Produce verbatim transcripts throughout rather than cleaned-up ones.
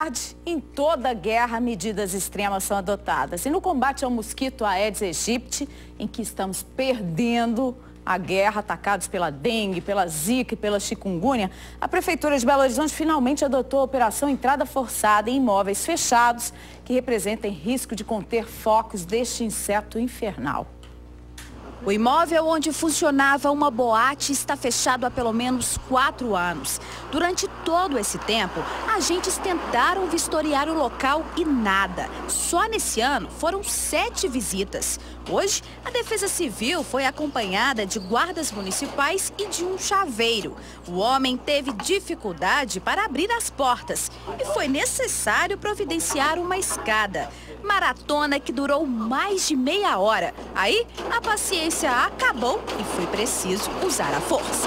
Em toda guerra, medidas extremas são adotadas. E no combate ao mosquito Aedes aegypti, em que estamos perdendo a guerra, atacados pela dengue, pela zika e pela chikungunya, a Prefeitura de Belo Horizonte finalmente adotou a operação entrada forçada em imóveis fechados, que representam risco de conter focos deste inseto infernal. O imóvel onde funcionava uma boate está fechado há pelo menos quatro anos. Durante todo esse tempo, agentes tentaram vistoriar o local e nada. Só nesse ano foram sete visitas. Hoje, a Defesa Civil foi acompanhada de guardas municipais e de um chaveiro. O homem teve dificuldade para abrir as portas e foi necessário providenciar uma escada. Maratona que durou mais de meia hora. Aí, a paciência acabou e foi preciso usar a força.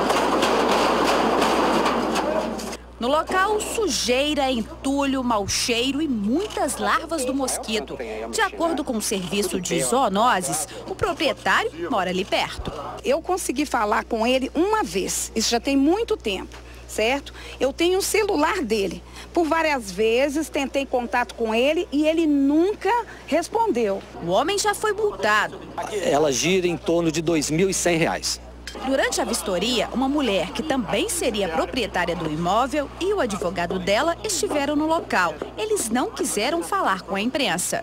No local, sujeira, entulho, mau cheiro e muitas larvas do mosquito. De acordo com o serviço de zoonoses, o proprietário mora ali perto. Eu consegui falar com ele uma vez, isso já tem muito tempo, certo? Eu tenho o celular dele. Por várias vezes tentei contato com ele e ele nunca respondeu. O homem já foi multado. Ela gira em torno de dois mil e cem reais. Durante a vistoria, uma mulher que também seria proprietária do imóvel e o advogado dela estiveram no local. Eles não quiseram falar com a imprensa.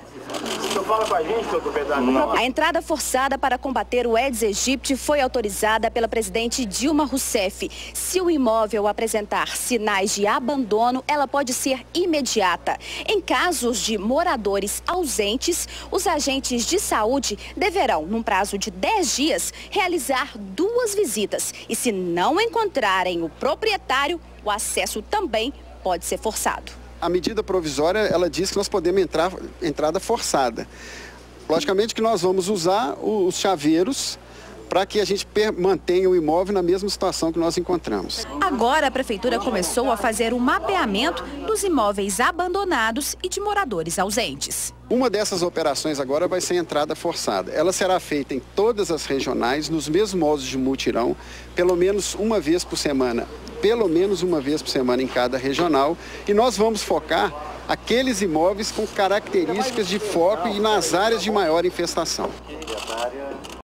A entrada forçada para combater o Aedes aegypti foi autorizada pela presidente Dilma Rousseff. Se o imóvel apresentar sinais de abandono, ela pode ser imediata. Em casos de moradores ausentes, os agentes de saúde deverão, num prazo de dez dias, realizar duas visitas. E se não encontrarem o proprietário, o acesso também pode ser forçado. A medida provisória, ela diz que nós podemos entrar entrada forçada. Logicamente que nós vamos usar os chaveiros para que a gente mantenha o imóvel na mesma situação que nós encontramos. Agora a Prefeitura começou a fazer um mapeamento dos imóveis abandonados e de moradores ausentes. Uma dessas operações agora vai ser entrada forçada. Ela será feita em todas as regionais, nos mesmos modos de mutirão, pelo menos uma vez por semana. Pelo menos uma vez por semana em cada regional. E nós vamos focar aqueles imóveis com características de foco e nas áreas de maior infestação.